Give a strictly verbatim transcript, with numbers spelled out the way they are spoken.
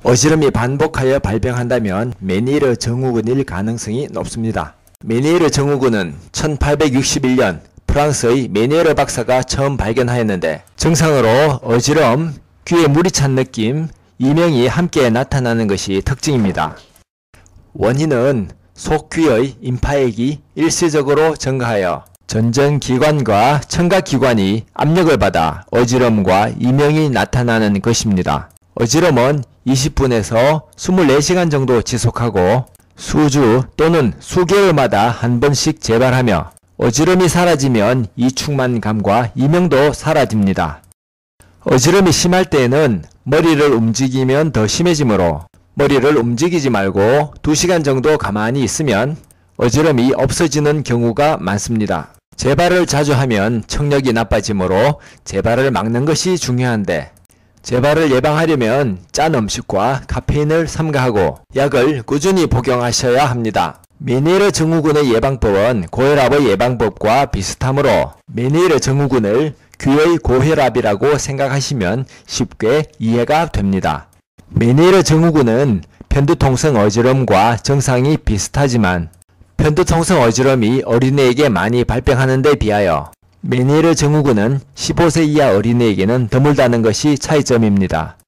어지럼이 반복하여 발병한다면 메니에르 증후군일 가능성이 높습니다. 메니에르 증후군은 천팔백육십일 년 프랑스의 메니에르 박사가 처음 발견하였는데 증상으로 어지럼, 귀에 물이 찬 느낌, 이명이 함께 나타나는 것이 특징입니다. 원인은 속귀의 임파액이 일시적으로 증가하여 전전기관과 청각기관이 압력을 받아 어지럼과 이명이 나타나는 것입니다. 어지럼은 이십 분에서 이십사 시간 정도 지속하고 수주 또는 수개월마다 한 번씩 재발하며 어지럼이 사라지면 이충만감과 이명도 사라집니다. 어지럼이 심할 때에는 머리를 움직이면 더 심해지므로 머리를 움직이지 말고 두 시간 정도 가만히 있으면 어지럼이 없어지는 경우가 많습니다. 재발을 자주 하면 청력이 나빠지므로 재발을 막는 것이 중요한데 재발을 예방하려면 짠 음식과 카페인을 삼가하고 약을 꾸준히 복용하셔야 합니다. 메니에르 증후군의 예방법은 고혈압의 예방법과 비슷하므로 메니에르 증후군을 귀의 고혈압이라고 생각하시면 쉽게 이해가 됩니다. 메니에르 증후군은 편두통성 어지럼과 증상이 비슷하지만 편두통성 어지럼이 어린애에게 많이 발병하는 데 비하여 메니에르 증후군은 십오 세 이하 어린애에게는 드물다는 것이 차이점입니다.